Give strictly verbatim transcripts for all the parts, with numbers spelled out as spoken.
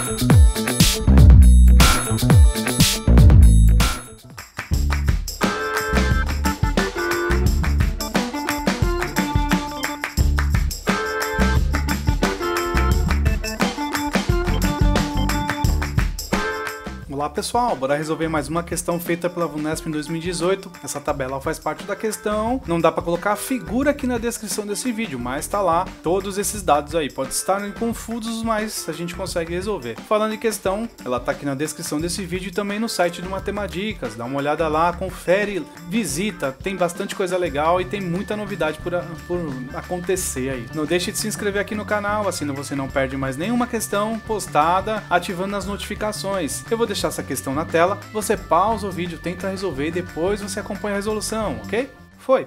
Olá pessoal, bora resolver mais uma questão feita pela VUNESP em dois mil e dezoito. Essa tabela faz parte da questão, não dá para colocar a figura aqui na descrição desse vídeo, mas tá lá todos esses dados aí. Pode estar confusos, mas a gente consegue resolver. Falando em questão, ela tá aqui na descrição desse vídeo e também no site do Matemadicas. Dá uma olhada lá, confere, visita, tem bastante coisa legal e tem muita novidade por, por acontecer aí. Não deixe de se inscrever aqui no canal, assim você não perde mais nenhuma questão postada, ativando as notificações. Eu vou deixar essa questão na tela, você pausa o vídeo, tenta resolver e depois você acompanha a resolução, ok? Foi!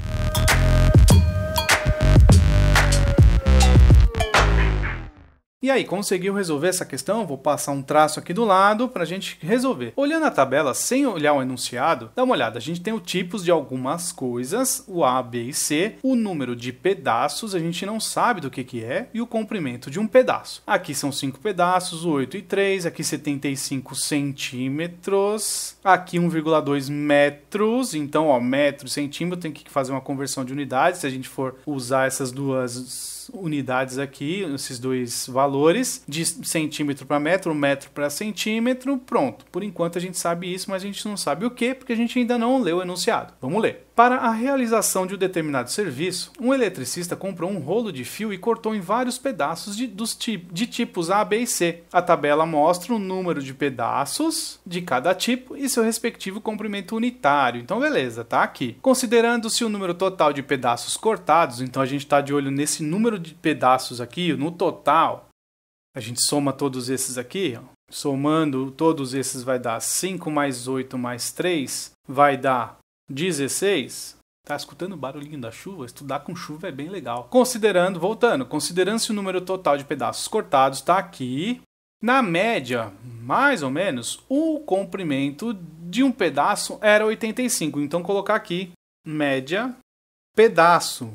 E aí, conseguiu resolver essa questão? Vou passar um traço aqui do lado para a gente resolver. Olhando a tabela sem olhar o enunciado, dá uma olhada. A gente tem os tipos de algumas coisas, o A, B e C, o número de pedaços, a gente não sabe do que que é, e o comprimento de um pedaço. Aqui são cinco pedaços, oito e três, aqui setenta e cinco centímetros, aqui um vírgula dois metros, então ó, metro, centímetro, tem que fazer uma conversão de unidades, se a gente for usar essas duas unidades aqui, esses dois valores, de centímetro para metro, metro para centímetro, pronto. Por enquanto a gente sabe isso, mas a gente não sabe o que, porque a gente ainda não leu o enunciado. Vamos ler. Para a realização de um determinado serviço, um eletricista comprou um rolo de fio e cortou em vários pedaços de, dos de tipos A, B e C. A tabela mostra o número de pedaços de cada tipo e seu respectivo comprimento unitário. Então beleza, tá aqui. Considerando-se o número total de pedaços cortados, então a gente está de olho nesse número de pedaços aqui, no total. A gente soma todos esses aqui, ó. Somando todos esses vai dar cinco mais oito mais três, vai dar dezesseis. Tá escutando o barulhinho da chuva? Estudar com chuva é bem legal. Considerando, voltando, considerando-se o número total de pedaços cortados, está aqui. Na média, mais ou menos, o comprimento de um pedaço era oitenta e cinco. Então, colocar aqui, média, pedaço,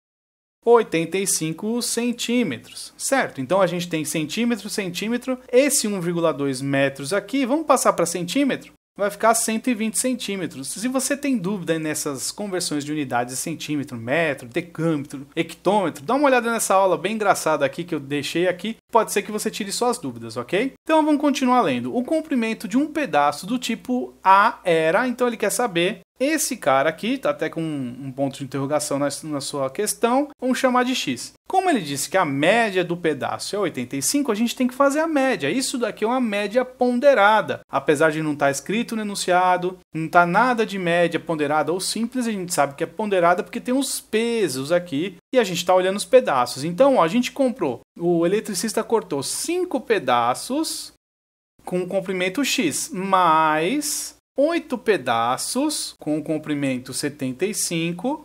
oitenta e cinco centímetros, certo? Então, a gente tem centímetro, centímetro, esse um vírgula dois metros aqui, vamos passar para centímetro? Vai ficar cento e vinte centímetros. Se você tem dúvida nessas conversões de unidades de centímetro, metro, decâmetro, hectômetro, dá uma olhada nessa aula bem engraçada aqui que eu deixei aqui. Pode ser que você tire suas dúvidas, ok? Então vamos continuar lendo. O comprimento de um pedaço do tipo A era, então ele quer saber, esse cara aqui, tá até com um ponto de interrogação na, na sua questão, vamos chamar de X. Como ele disse que a média do pedaço é oitenta e cinco, a gente tem que fazer a média. Isso daqui é uma média ponderada. Apesar de não estar escrito no enunciado, não está nada de média ponderada ou simples, a gente sabe que é ponderada porque tem os pesos aqui e a gente está olhando os pedaços. Então, ó, a gente comprou, o eletricista cortou cinco pedaços com o comprimento X, mais oito pedaços com o comprimento setenta e cinco,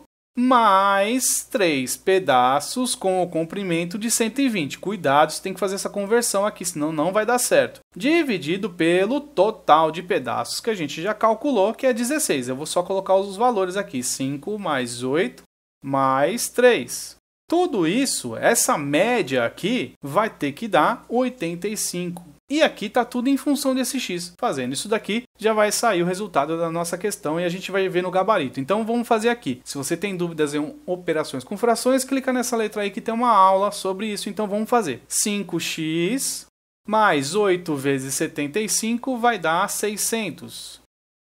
mais três pedaços com o comprimento de cento e vinte. Cuidado, você tem que fazer essa conversão aqui, senão não vai dar certo. Dividido pelo total de pedaços que a gente já calculou, que é dezesseis. Eu vou só colocar os valores aqui, cinco mais oito mais três. Tudo isso, essa média aqui, vai ter que dar oitenta e cinco. E aqui está tudo em função desse X. Fazendo isso daqui, já vai sair o resultado da nossa questão e a gente vai ver no gabarito. Então vamos fazer aqui. Se você tem dúvidas em operações com frações, clica nessa letra aí que tem uma aula sobre isso. Então vamos fazer. cinco x mais oito vezes setenta e cinco vai dar seiscentos.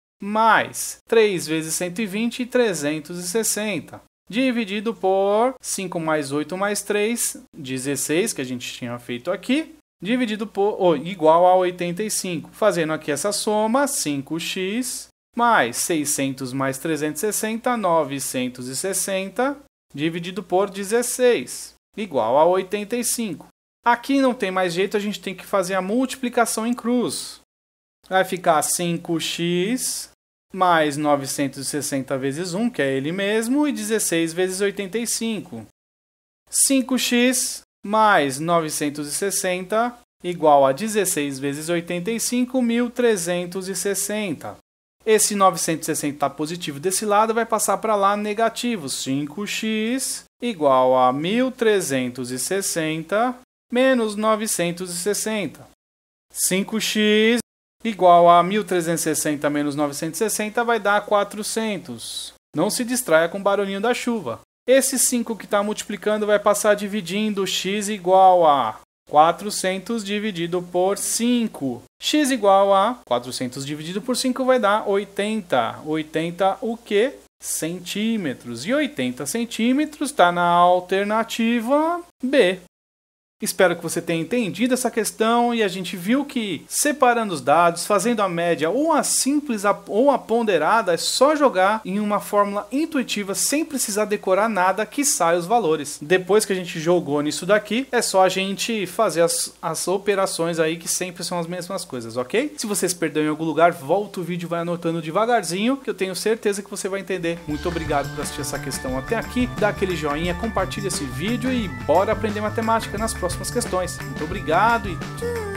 Mais três vezes cento e vinte, trezentos e sessenta. Dividido por cinco mais oito mais três, dezesseis, que a gente tinha feito aqui. Dividido por, oh, igual a oitenta e cinco. Fazendo aqui essa soma, cinco x mais seiscentos mais trezentos e sessenta, novecentos e sessenta, dividido por dezesseis, igual a oitenta e cinco. Aqui não tem mais jeito, a gente tem que fazer a multiplicação em cruz. Vai ficar cinco x mais novecentos e sessenta vezes um, que é ele mesmo, e dezesseis vezes oitenta e cinco. cinco x mais novecentos e sessenta igual a dezesseis vezes oitenta e cinco, mil trezentos e sessenta. Esse novecentos e sessenta está positivo desse lado, vai passar para lá negativo. cinco x igual a mil trezentos e sessenta menos novecentos e sessenta. cinco x igual a mil trezentos e sessenta menos novecentos e sessenta vai dar quatrocentos. Não se distraia com o barulhinho da chuva. Esse cinco que está multiplicando vai passar dividindo x igual a quatrocentos dividido por cinco. X igual a quatrocentos dividido por cinco vai dar oitenta. oitenta o quê? Centímetros. E oitenta centímetros está na alternativa B. Espero que você tenha entendido essa questão e a gente viu que separando os dados, fazendo a média ou a simples ou a ponderada, é só jogar em uma fórmula intuitiva sem precisar decorar nada que saia os valores. Depois que a gente jogou nisso daqui, é só a gente fazer as, as operações aí que sempre são as mesmas coisas, ok? Se você se perdeu em algum lugar, volta o vídeo e vai anotando devagarzinho, que eu tenho certeza que você vai entender. Muito obrigado por assistir essa questão até aqui, dá aquele joinha, compartilha esse vídeo e bora aprender matemática nas próximas questões. Muito obrigado e tchau!